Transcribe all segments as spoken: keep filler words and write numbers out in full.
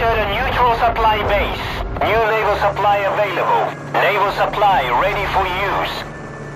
captured a neutral supply base. New naval supply available. Naval supply ready for use.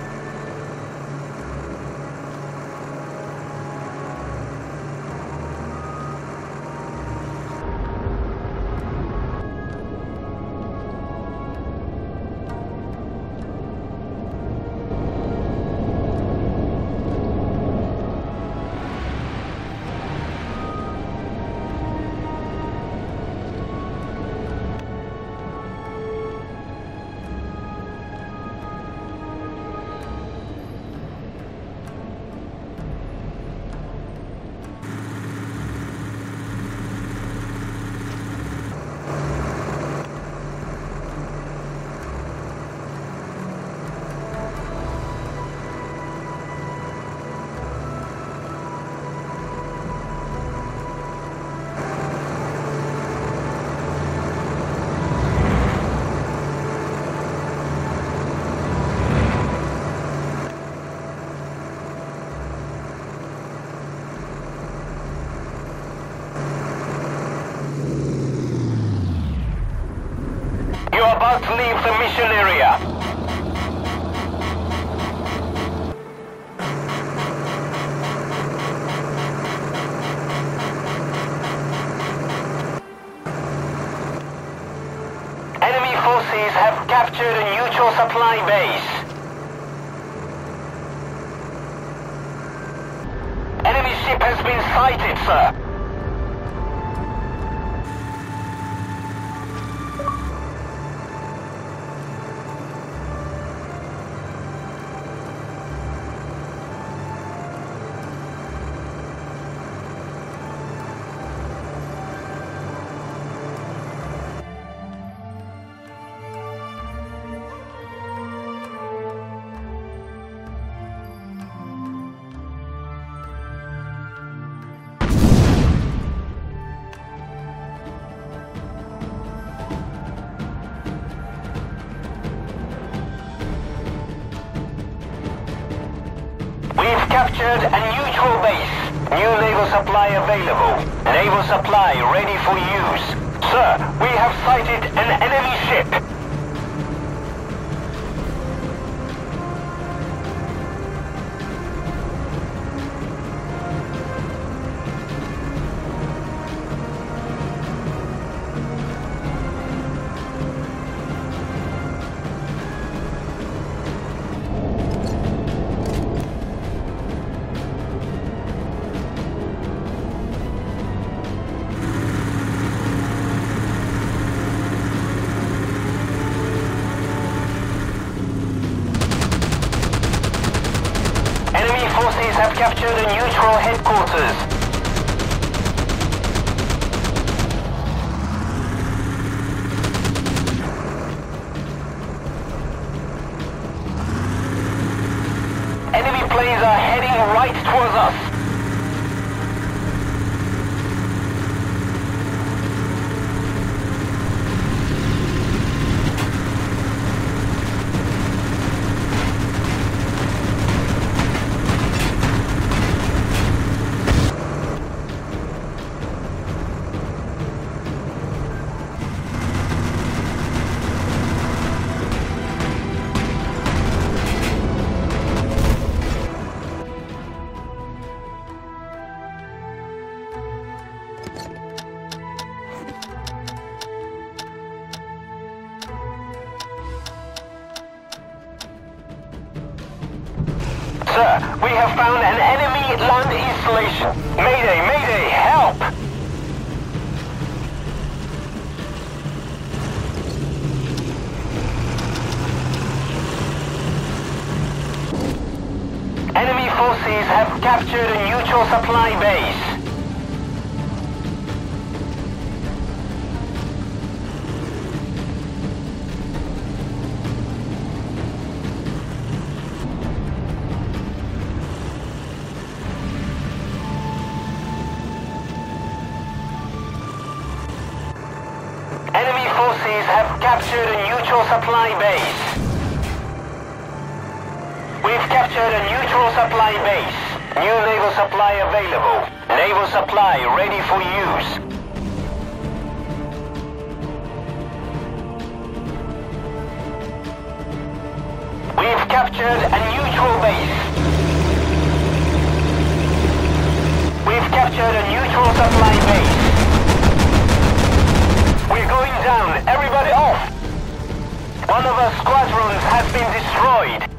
About to leave the mission area. Enemy forces have captured a neutral supply base. Enemy ship has been sighted, sir. Captured a neutral base. New naval supply available. Naval supply ready for use. Sir, we have sighted an enemy ship. Forces have captured a neutral headquarters. Enemy planes are heading right towards us. Sir, we have found an enemy land installation. Mayday, mayday, help! Enemy forces have captured a neutral supply base. Enemy forces have captured a neutral supply base. We've captured a neutral supply base. New naval supply available. Naval supply ready for use. captured a neutral base. We've captured a neutral supply base. We're going down. Everybody off. One of our squadrons has been destroyed.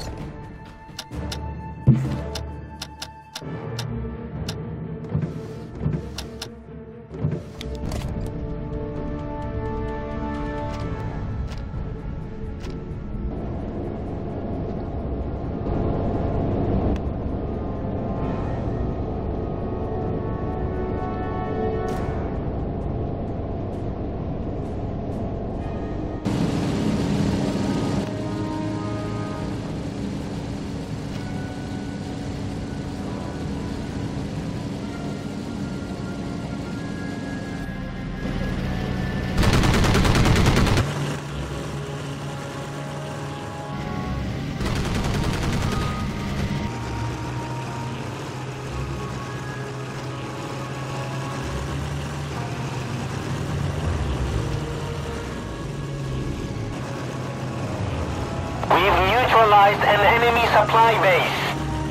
We've neutralized an enemy supply base.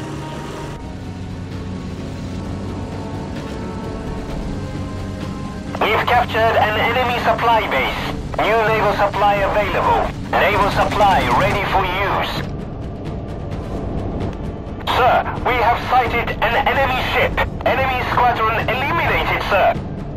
We've captured an enemy supply base. New naval supply available. Naval supply ready for use. Sir, we have sighted an enemy ship. Enemy squadron eliminated, sir.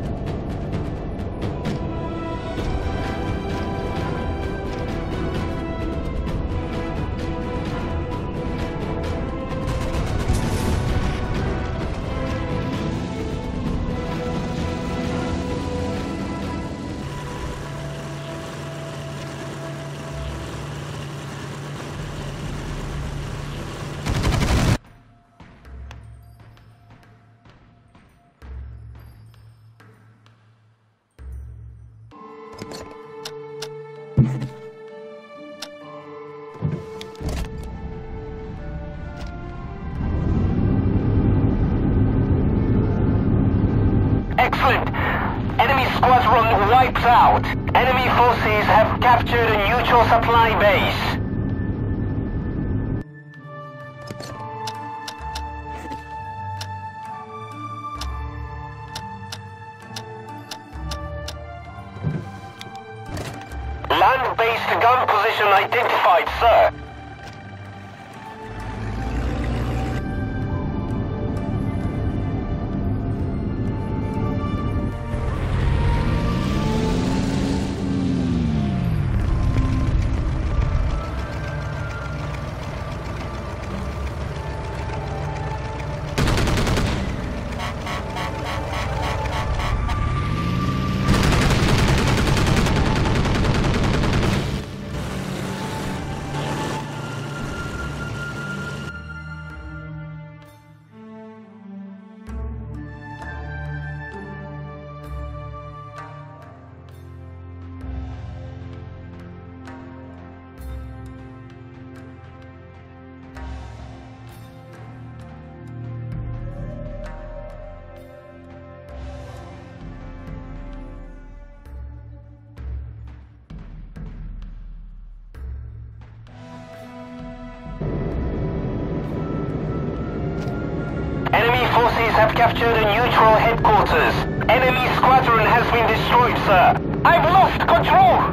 Excellent! Enemy squadron wipes out. Enemy forces have captured a neutral supply base. Land-based gun position identified, sir. Enemy forces have captured a neutral headquarters. Enemy squadron has been destroyed, sir. I've lost control!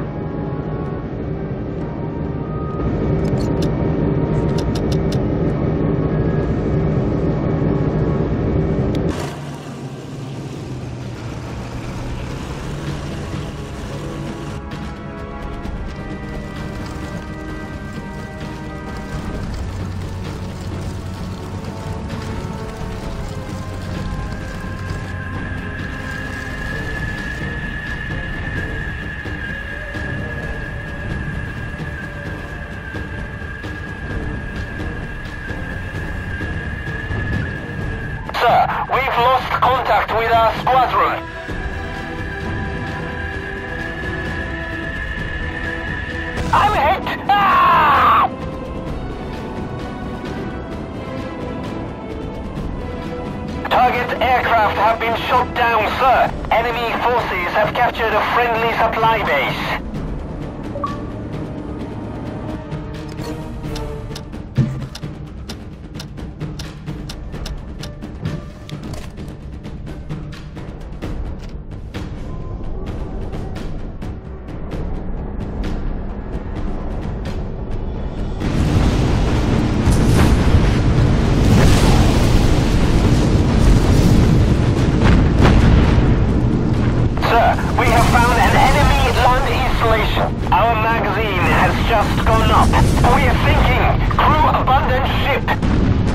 Sir, we've lost contact with our squadron. I'm hit! Ah! Target aircraft have been shot down, sir. Enemy forces have captured a friendly supply base. magazine has just gone up. We are sinking. Crew abandoned ship.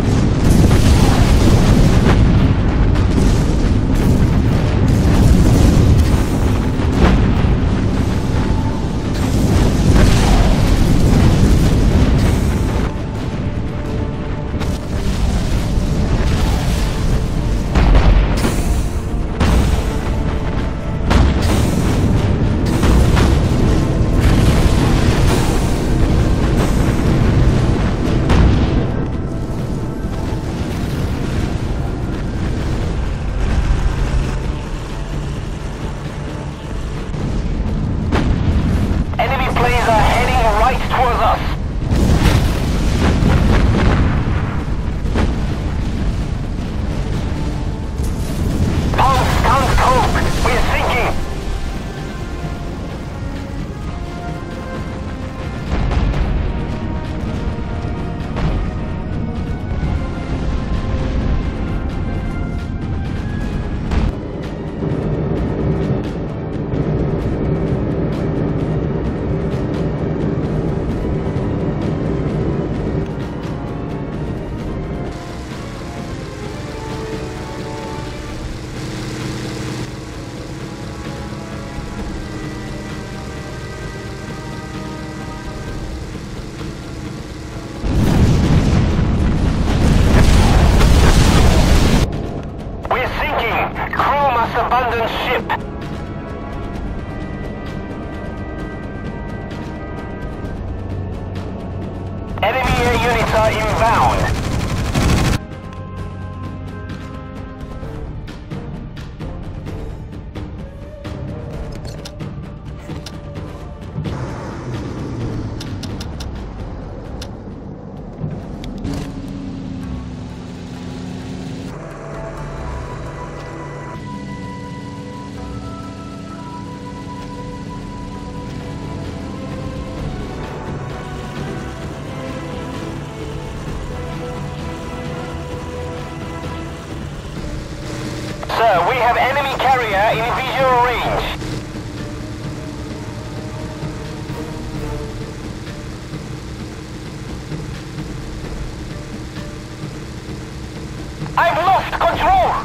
Abandoned ship. Enemy air units are inbound. Sir, we have enemy carrier in visual range. I've lost control!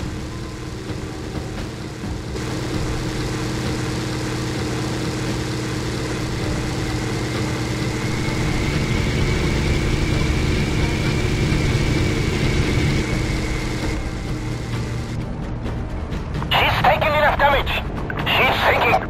Damage! She's sinking!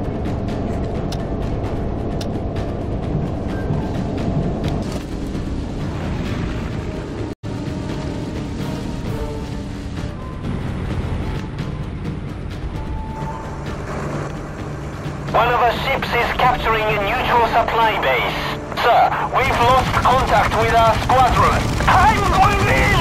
One of our ships is capturing a neutral supply base. Sir, we've lost contact with our squadron. I'm going in!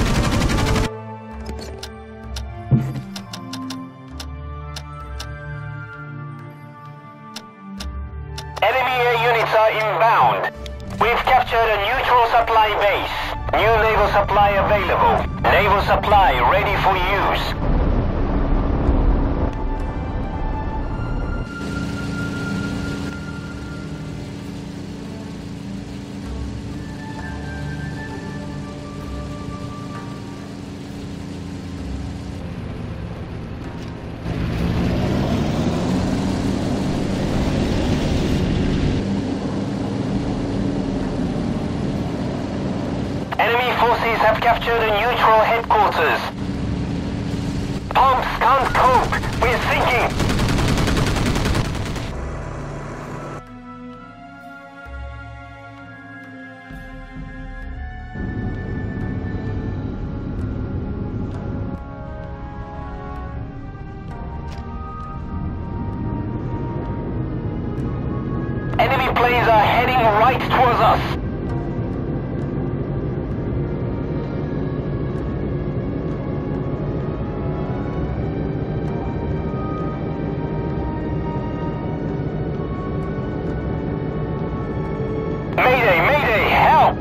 Enemy air units are inbound. We've captured a neutral supply base. New naval supply available. Naval supply ready for use. Enemy forces have captured a neutral headquarters. Pumps can't cope. We're sinking. Enemy planes are heading right towards us. Mayday, mayday, help!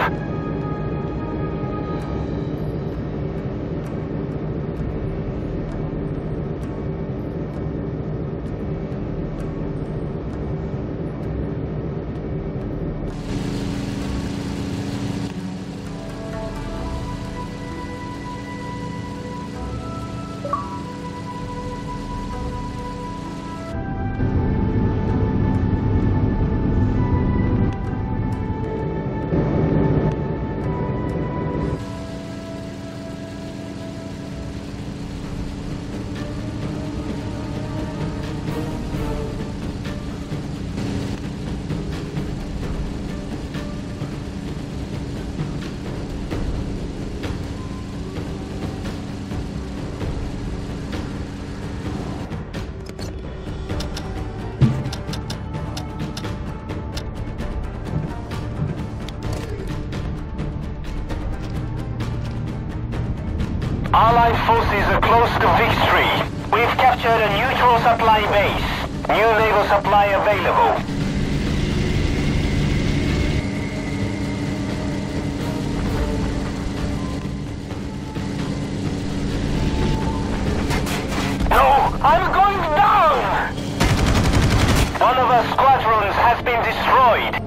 Allied forces are close to victory. We've captured a neutral supply base. New naval supply available. No! I'm going down! One of our squadrons has been destroyed.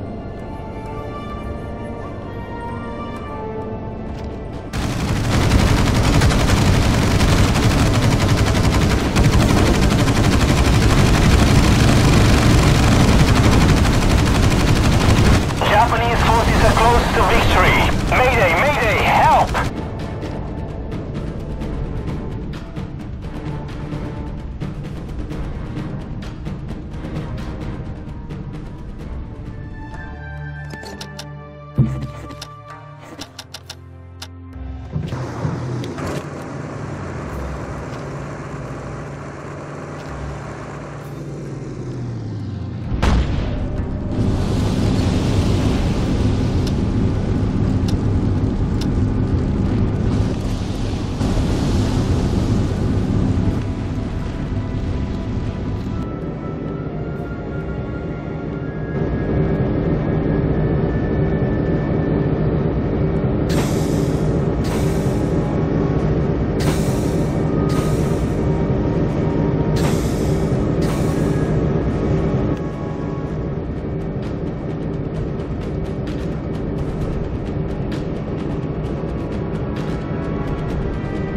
Japanese forces are close to victory. Mayday, mayday, help!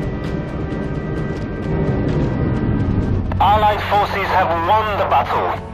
Allied forces have won the battle.